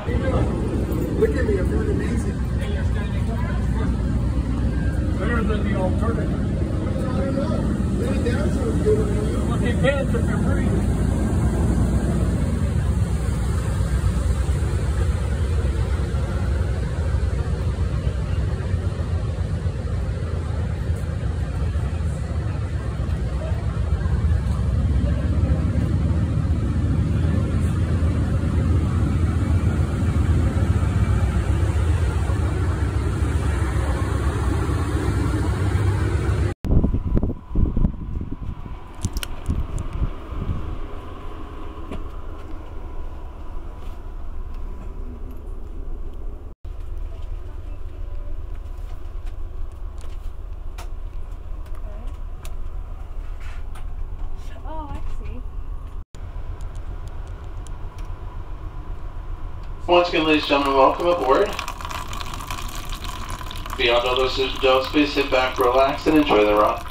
Look at me, I'm doing amazing. Better than the alternative. I don't know. Lay it down so it's good. Look, you can't if you're breathing. Once again, ladies and gentlemen, welcome aboard. Beyond all those adults, please sit back, relax, and enjoy the ride.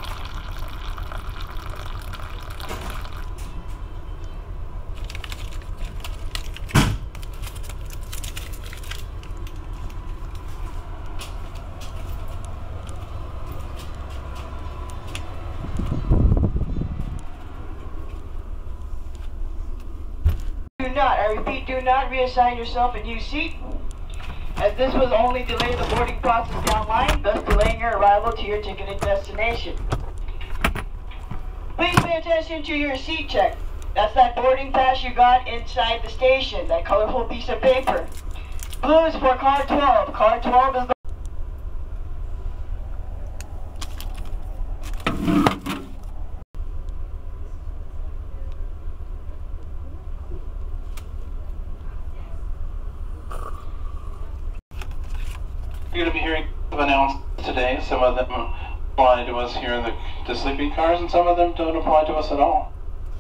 I repeat, do not reassign yourself a new seat, as this will only delay the boarding process downline, thus delaying your arrival to your ticketed destination. Please pay attention to your seat check. That's that boarding pass you got inside the station, that colorful piece of paper. Blue is for car 12. Car 12 is the You're going to be hearing announcements today. Some of them apply to us here in the sleeping cars, and some of them don't apply to us at all.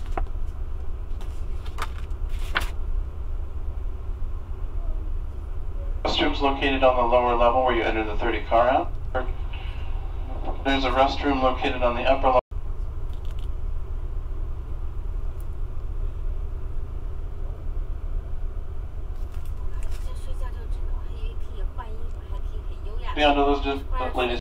Restrooms located on the lower level where you enter the 30 car out. There's a restroom located on the upper level. Beyond all those, just ladies.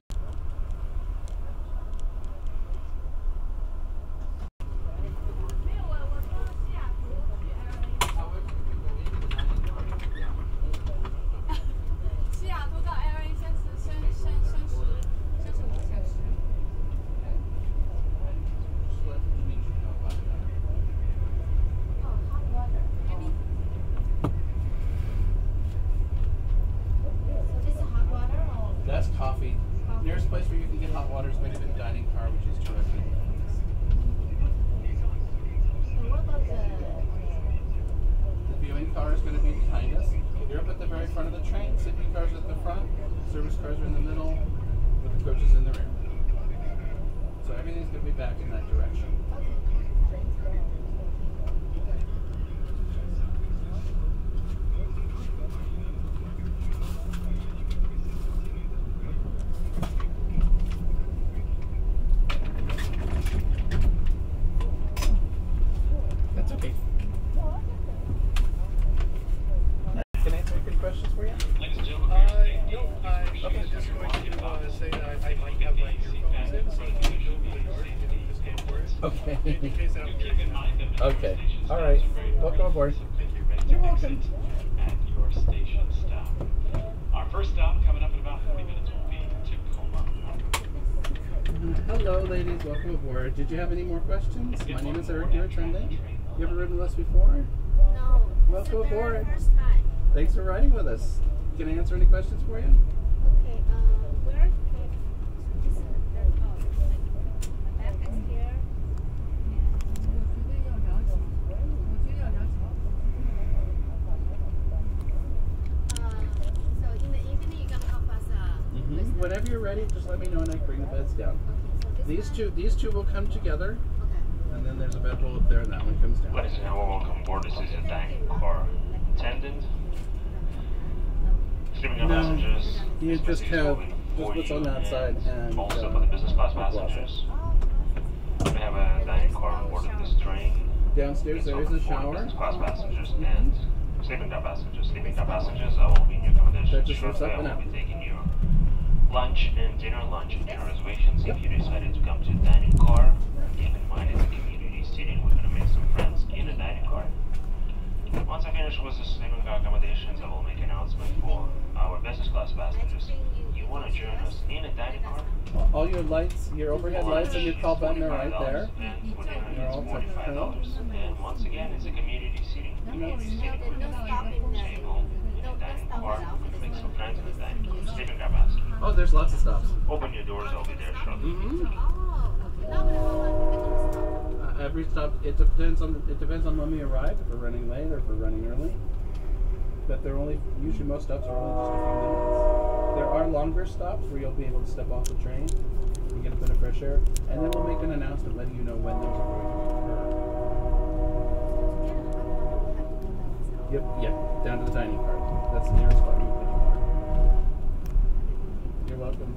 That's coffee. Nearest place where you can get hot water is going to be the dining car, which is terrific. So what about the viewing car is going to be behind us. You're up at the very front of the train. Sleeping cars at the front. Service cars are in the middle, with the coaches in the rear. So everything's going to be back in that direction. That's okay. Can I answer any good questions for you? No, I just going to say that I might have my earphones in, so just go for it. Okay. In case I don't hear you. Okay. All right. Welcome aboard. Thank you. You're welcome. At your station stop. Our first stop coming up in about 40 minutes will be Tacoma. Hello, ladies. Welcome aboard. Did you have any more questions? My name is Eric, your attendant. You ever ridden with us before? No. Welcome aboard. First time. Thanks for riding with us. Can I answer any questions for you? Okay, where can this is the back is here. So in the evening you're gonna help us Whenever you're ready, just let me know and I can bring the beds down. Okay, so These two will come together, okay. and then there's a bedroll up there, and that one comes down. Ladies and gentlemen, welcome aboard. This is a dining car attendant. Streaming on passengers. You just have just what's on that side and also for the business class passengers. We have a dining car on board of this train. Downstairs there is a shower. Business class passengers and Sleeping car passengers. Sleeping car passengers will be in your accommodation. Just Shortly, up I and will out. be taking your lunch and dinner reservations. If you decided to come to a dining car, keep in mind it's a community seating. We're going to make some friends in a dining car. Once I finish with the sleeping car accommodations, I will make an announcement for our business class passengers. You want to join us in a dining car? All your lights, your overhead lights and your call button are right there. And for dinner, They're it's all $45. And once again, it's a community seating. Community seating. We're going to make a table in a dining car. We're going to make some friends in the dining car. Sleeping car passengers. Oh, there's lots of stops. Open your doors, I'll be there shortly. Every stop, it depends on when we arrive. If we're running late or if we're running early. But they're only usually most stops are only just a few minutes. There are longer stops where you'll be able to step off the train and get a bit of fresh air, and then we'll make an announcement letting you know when those are going to occur. Yep, down to the dining car. That's the nearest spot you can put your water. You're welcome.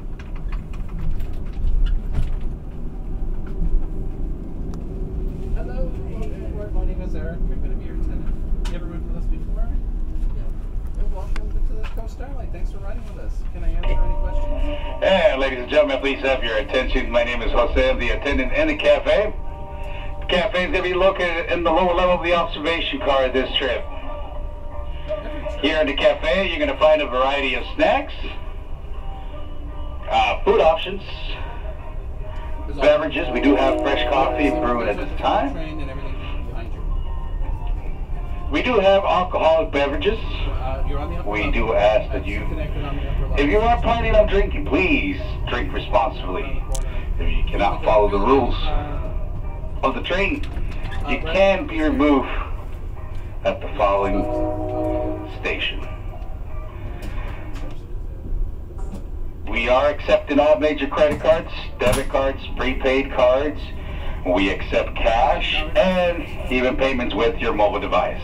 Hello, welcome aboard. My name is Eric. I'm going to be your attendant. You ever ridden with us before? Yeah. Welcome to the Coast Starlight. Thanks for riding with us. Can I answer any questions? And ladies and gentlemen, please have your attention. My name is Jose. I'm the attendant in the cafe. The cafe is going to be located in the lower level of the observation car this trip. Here in the cafe, you're going to find a variety of snacks, food options, beverages. We do have fresh coffee brewed at this time. We do have alcoholic beverages. We do ask that you, if you are planning on drinking, please drink responsibly. If you cannot follow the rules of the train, you can be removed at the following station. We are accepting all major credit cards, debit cards, prepaid cards. We accept cash and even payments with your mobile device.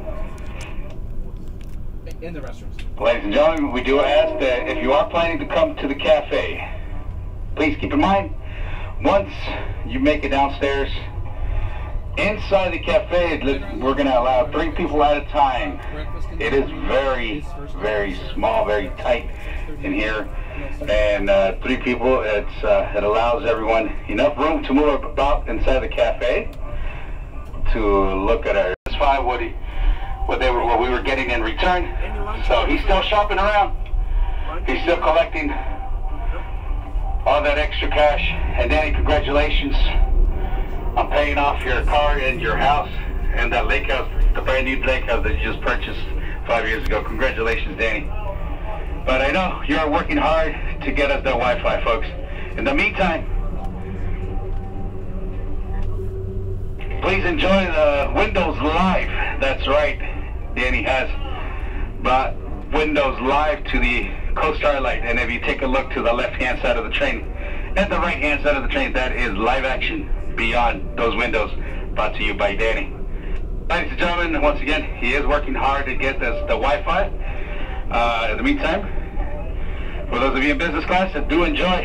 In the restrooms. Ladies and gentlemen, we do ask that if you are planning to come to the cafe, please keep in mind, once you make it downstairs, inside the cafe, we're going to allow 3 people at a time. It is very, very small, very tight in here. And 3 people, it allows everyone enough room to move about inside the cafe to look at our what we were getting in return. So he's still shopping around. He's still collecting all that extra cash. And Danny, congratulations on paying off your car and your house and that lake house, the brand new lake house that you just purchased 5 years ago. Congratulations, Danny. But I know you're working hard to get us that Wi-Fi, folks. In the meantime, please enjoy the Windows Live. That's right, Danny has brought Windows Live to the Coast Starlight. And if you take a look to the left-hand side of the train and the right-hand side of the train, that is live action beyond those windows, brought to you by Danny. Ladies and gentlemen, once again, he is working hard to get us the Wi-Fi. In the meantime, for those of you in business class that do enjoy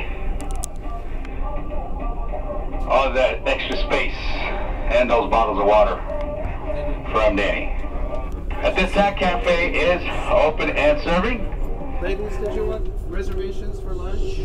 all that extra space and those bottles of water from Danny. At this time, cafe is open and serving. Ladies, did you want reservations for lunch?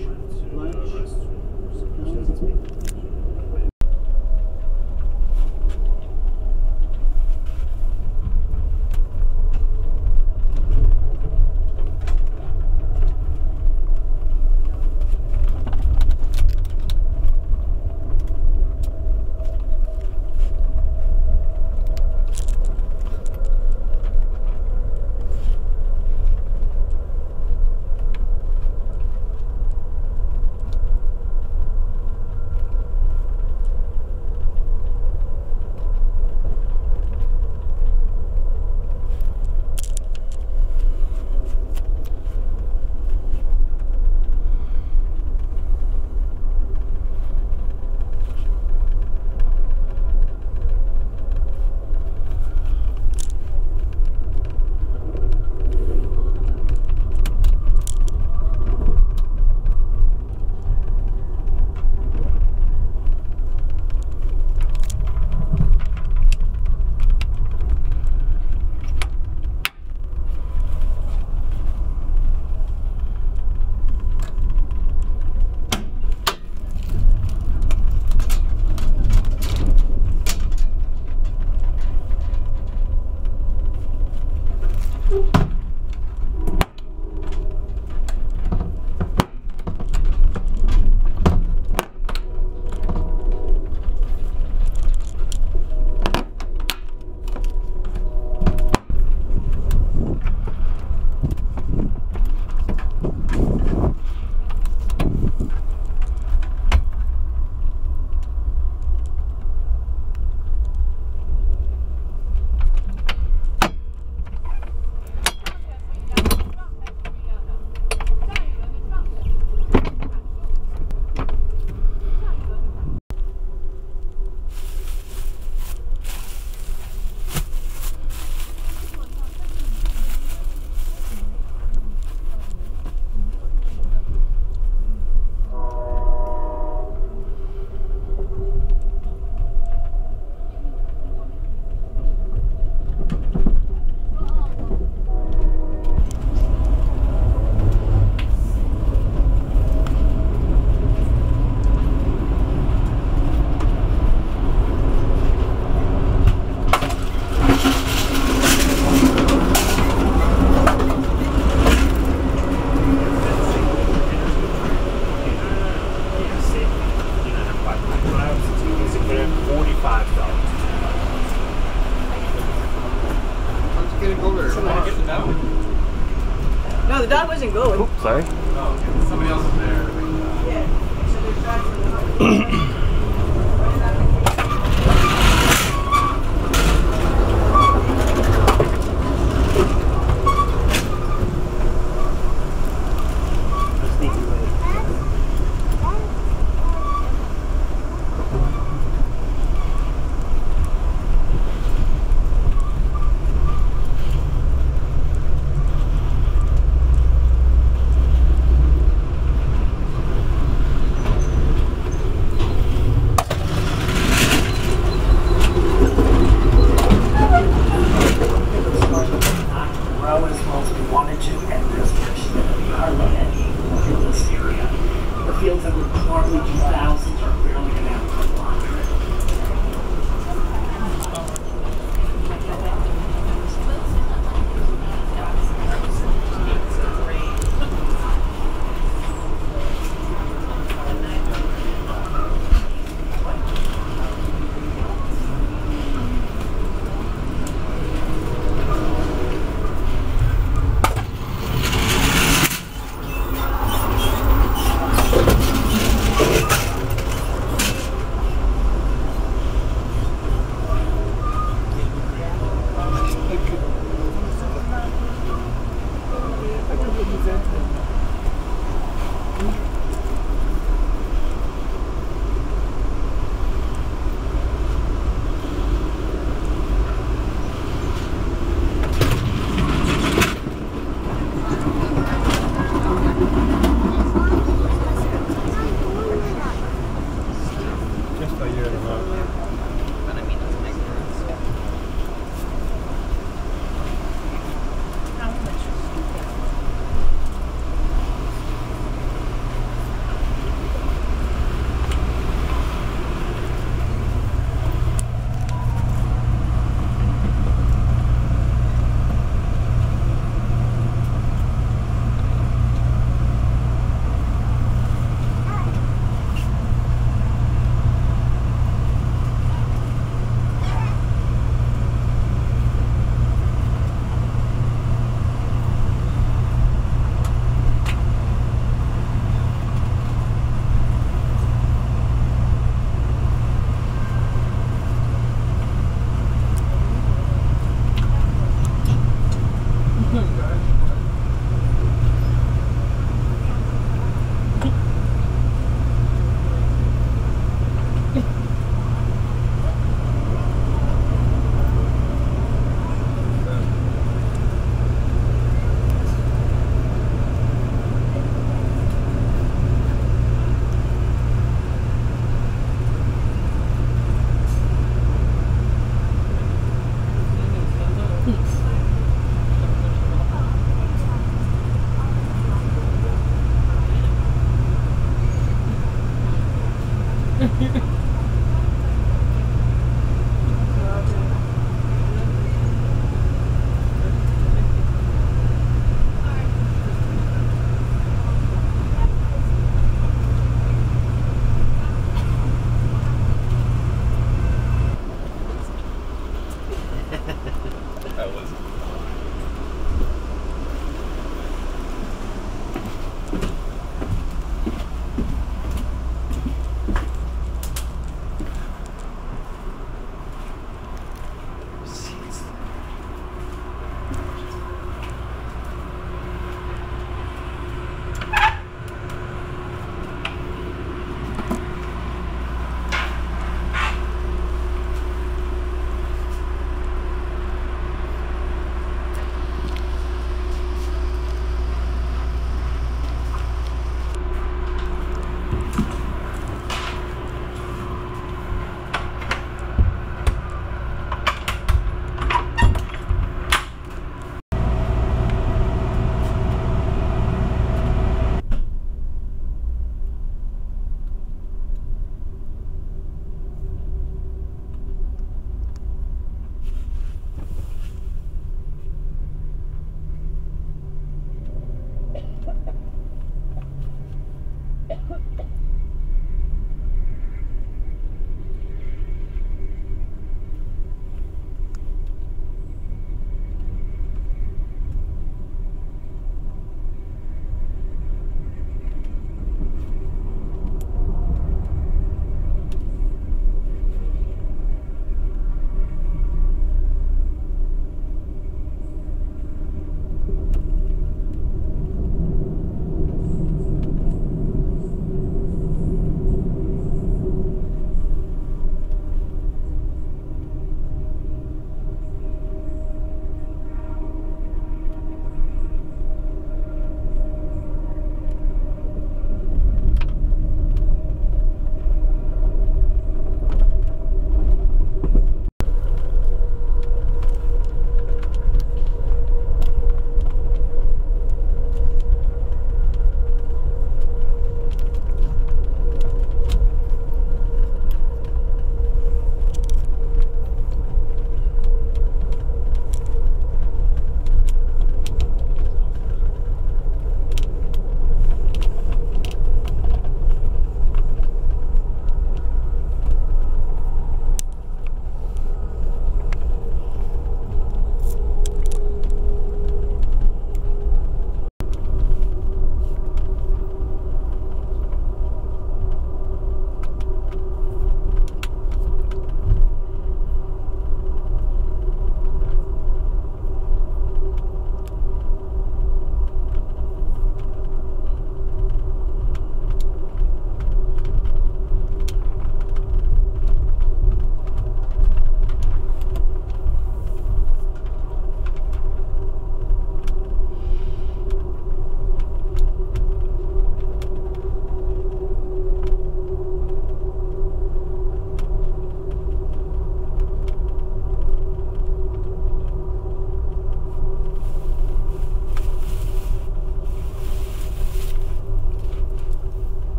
Get the dog. No, the dog wasn't going. Oops, sorry. Oh, somebody else is there. Yeah. So they're driving.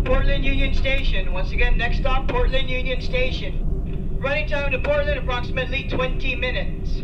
stop, Portland Union Station. Once again, next stop, Portland Union Station. Running time to Portland, approximately 20 minutes.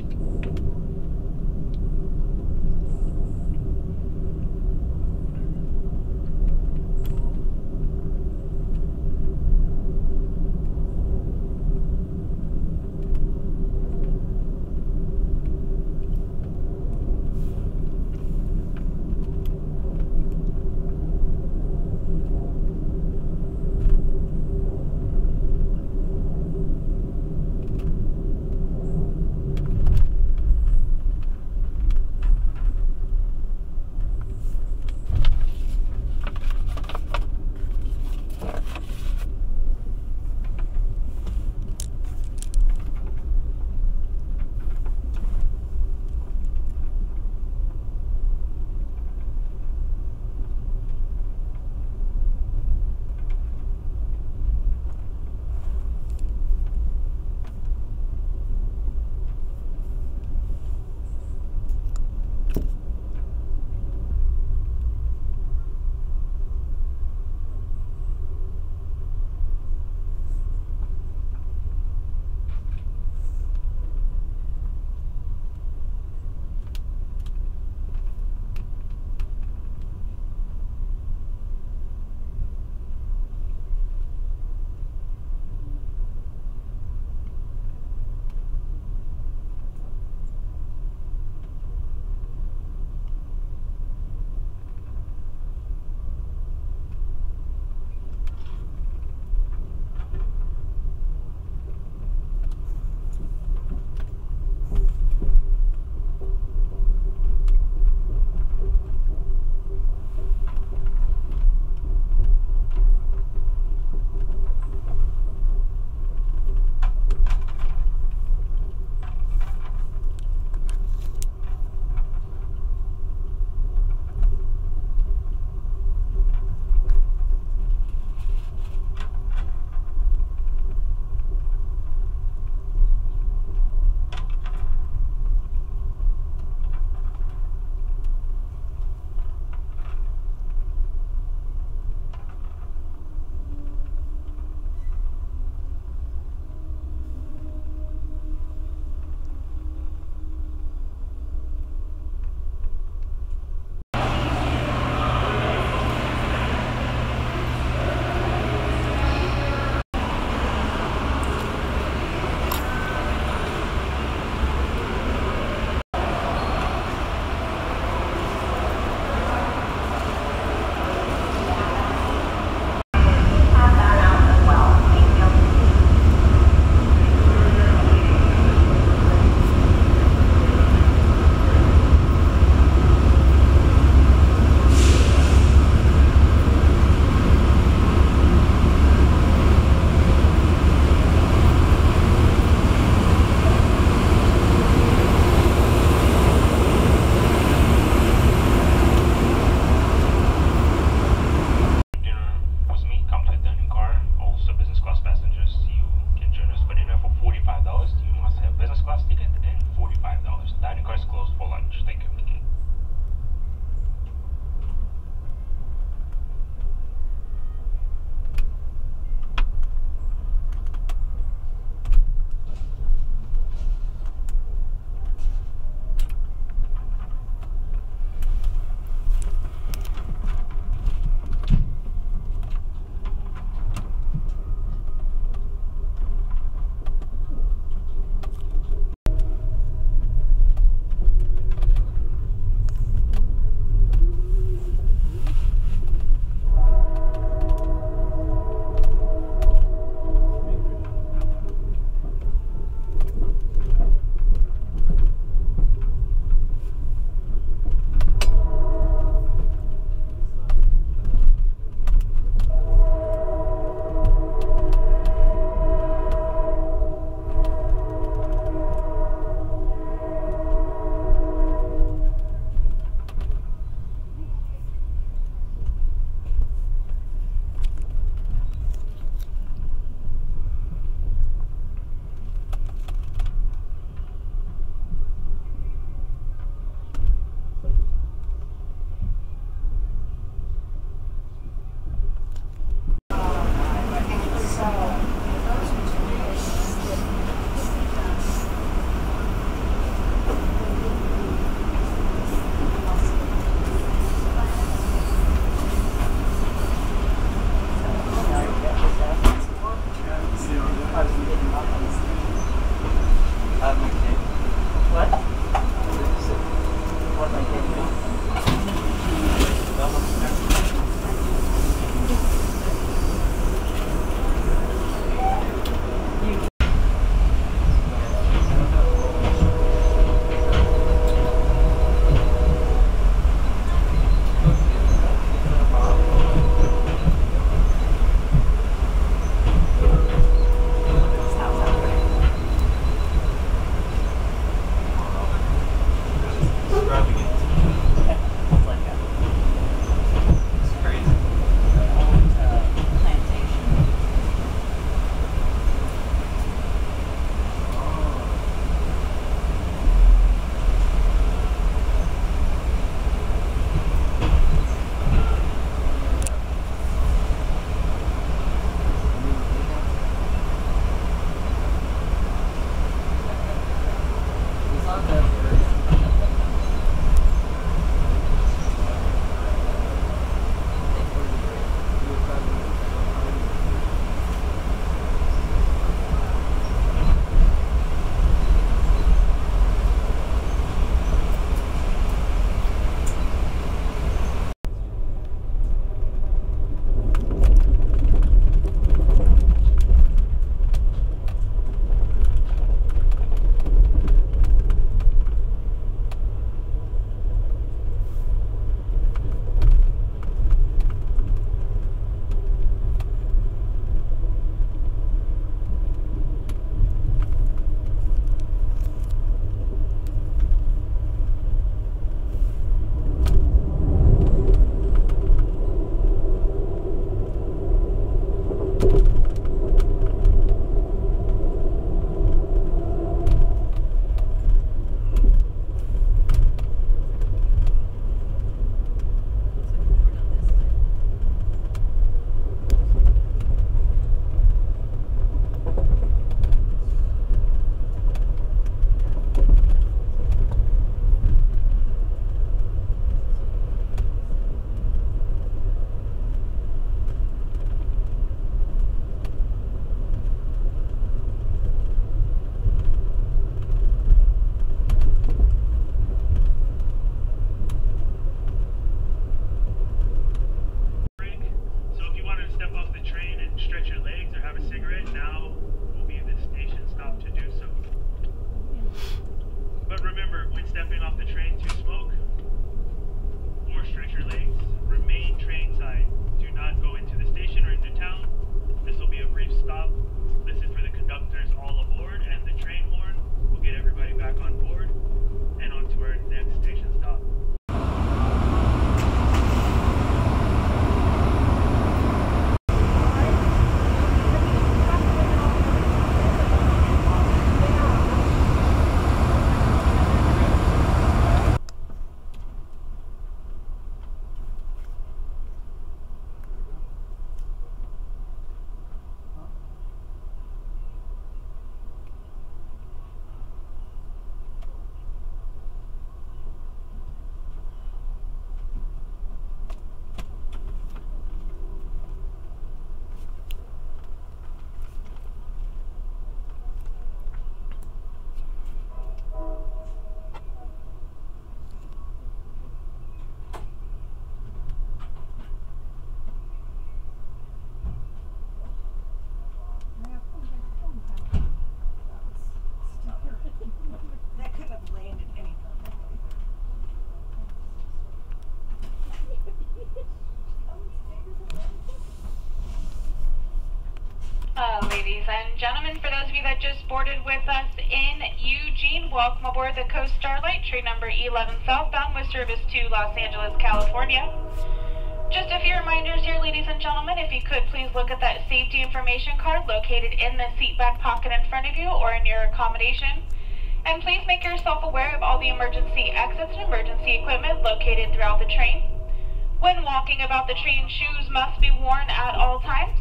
Ladies and gentlemen, for those of you that just boarded with us in Eugene, welcome aboard the Coast Starlight, train number 11 southbound with service to Los Angeles, California. Just a few reminders here, ladies and gentlemen. If you could please look at that safety information card located in the seat back pocket in front of you or in your accommodation. And please make yourself aware of all the emergency exits and emergency equipment located throughout the train. When walking about the train, shoes must be worn at all times.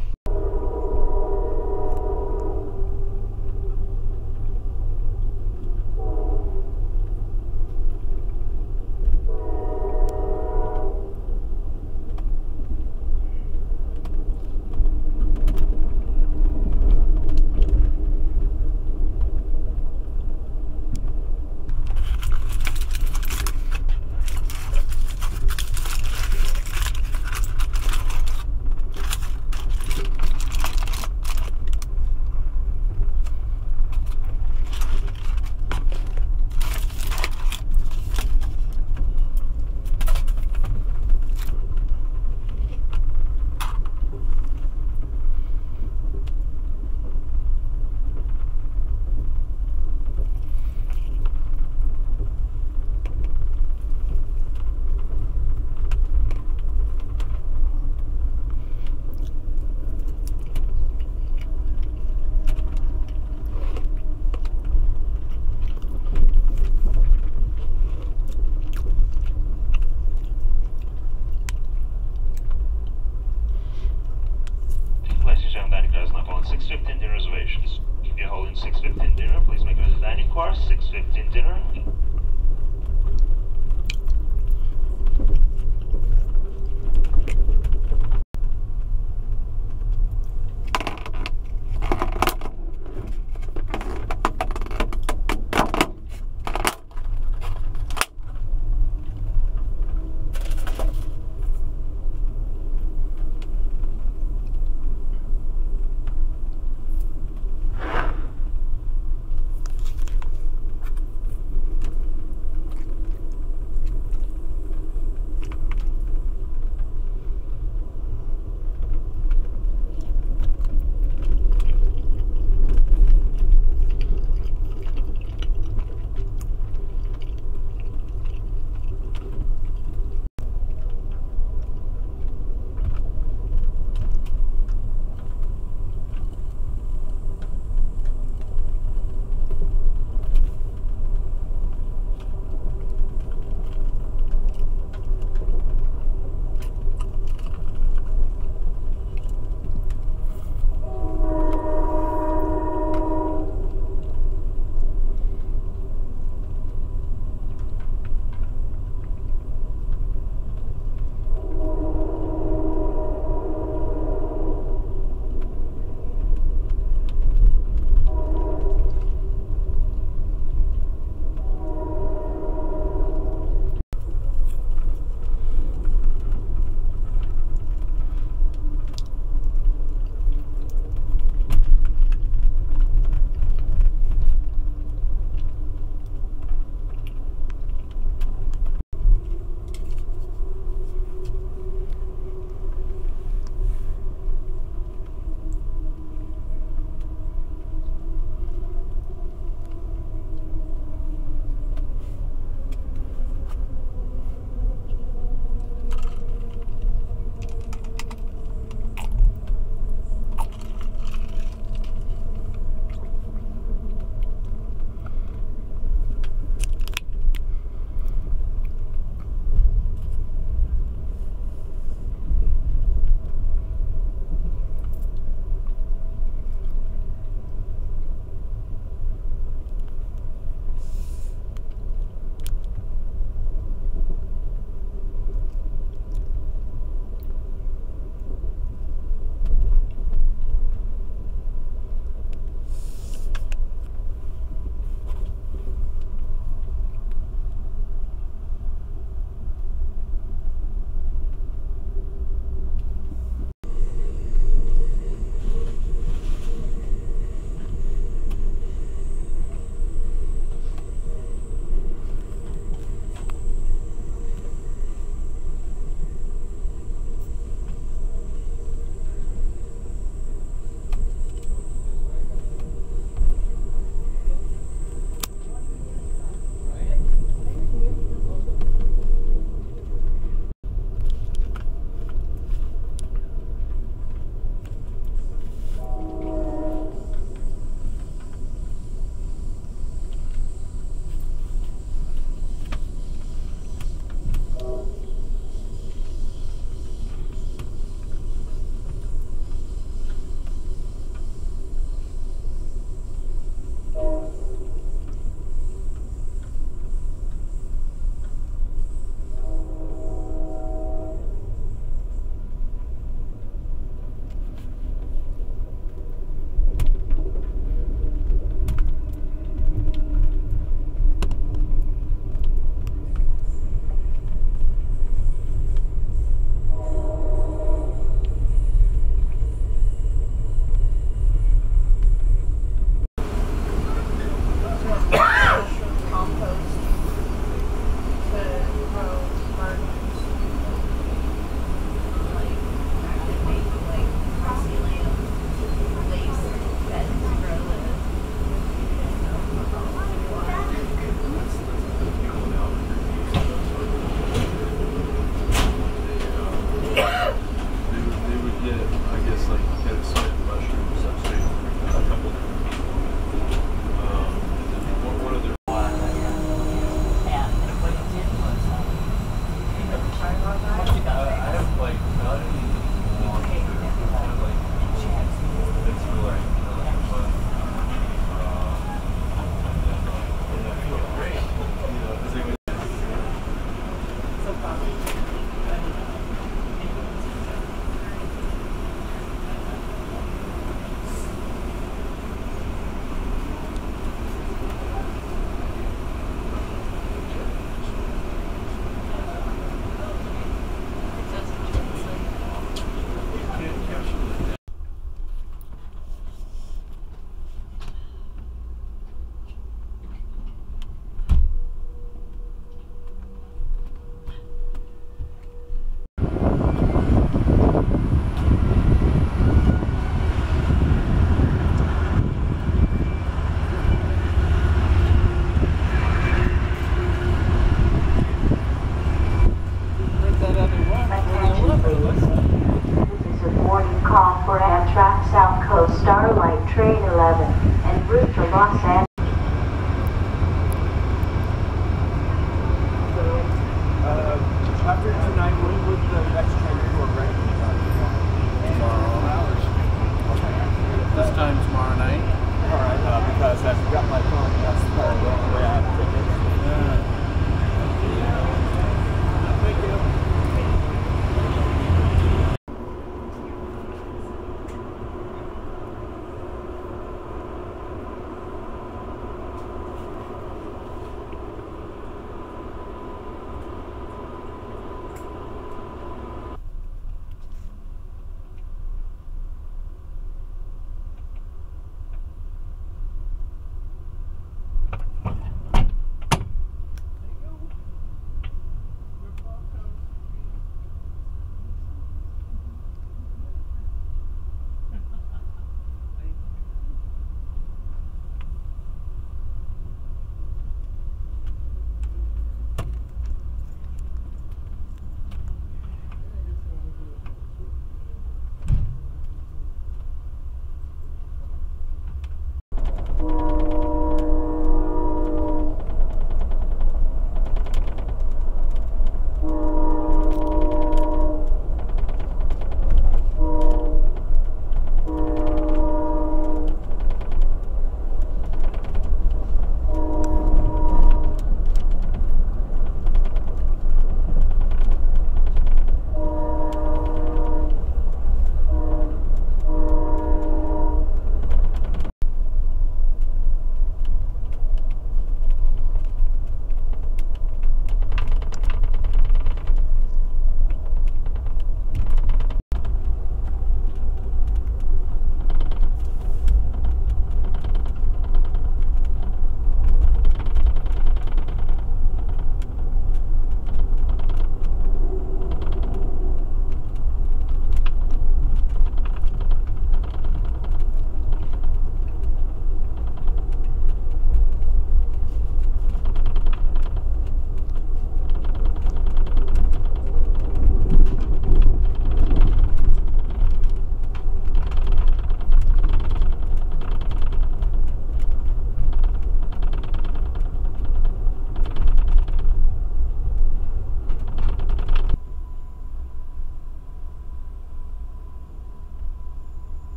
follow Starlight Train 11 en route to Los Angeles. After tonight, when would the next train go right? Tomorrow. This time tomorrow night. Alright, because I've got my phone, that's the only way I have tickets. Thank you.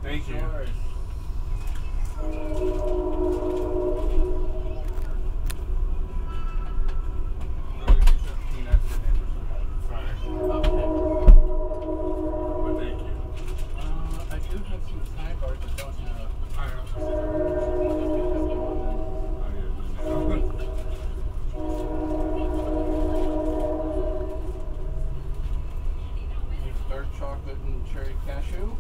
Thank you. Dark chocolate and cherry cashew.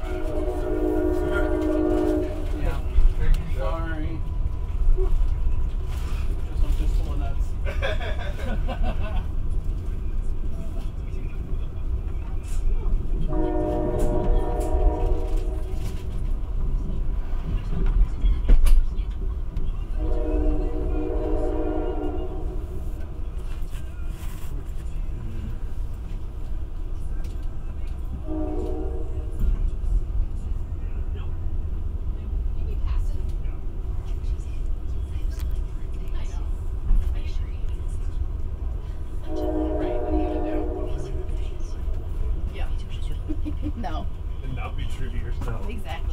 Yeah. Sorry. I'm just full of nuts. No. And not be true to yourself. Exactly.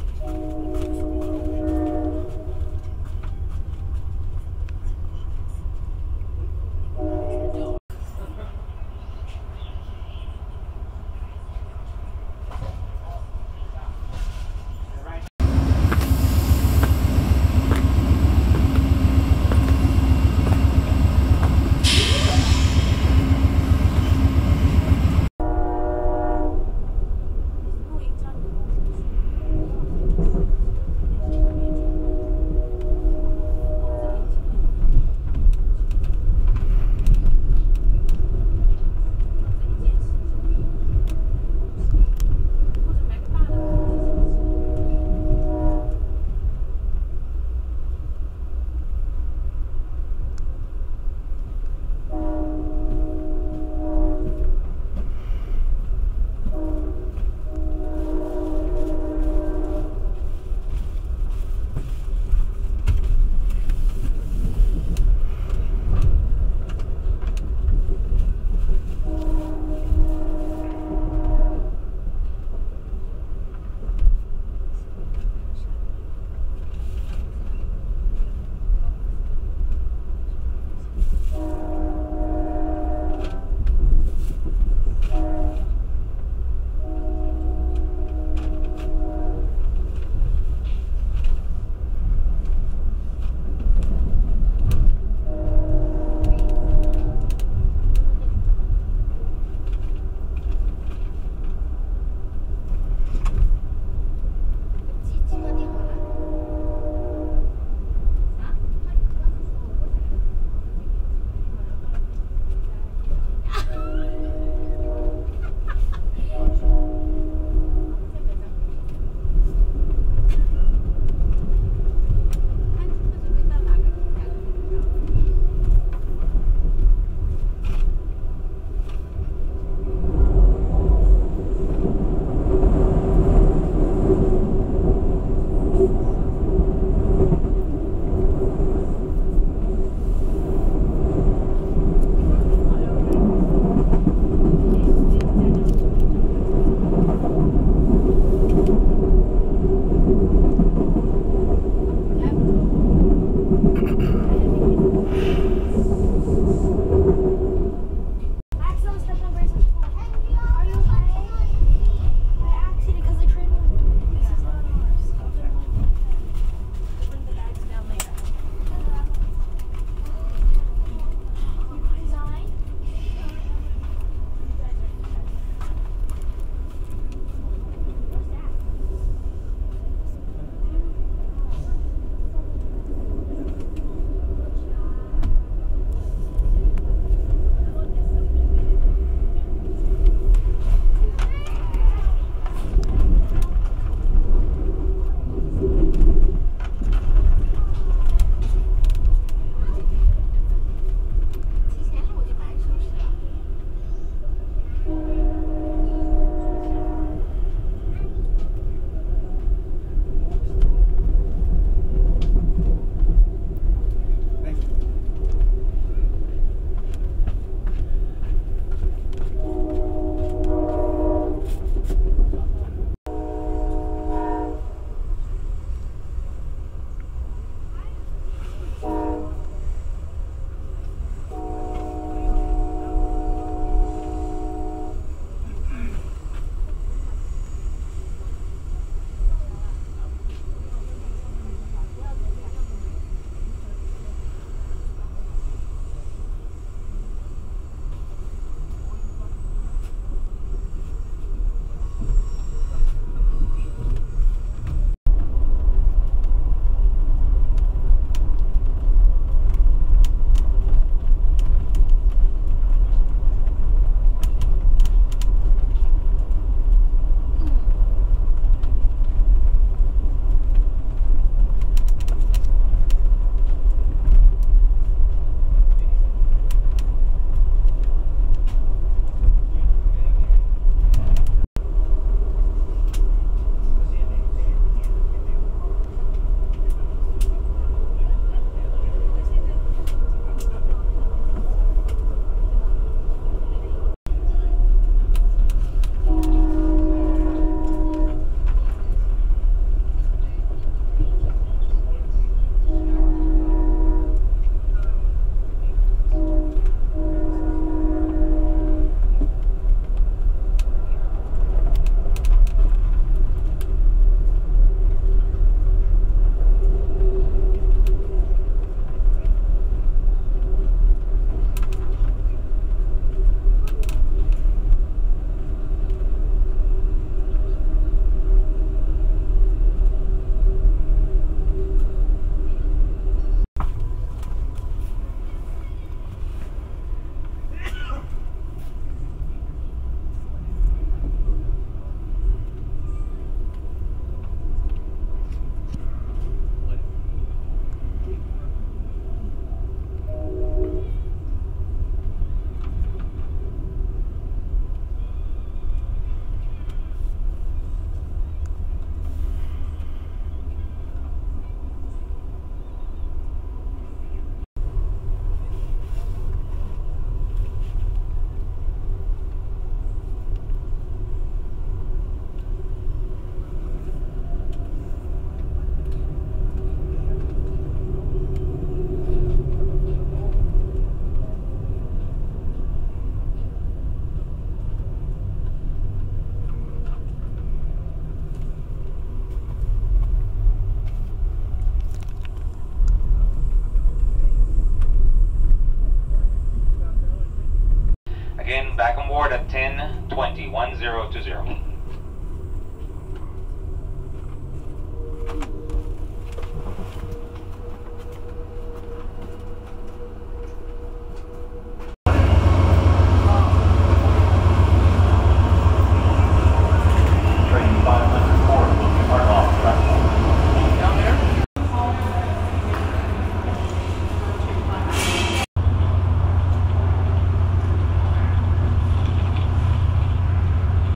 10-20, 1020.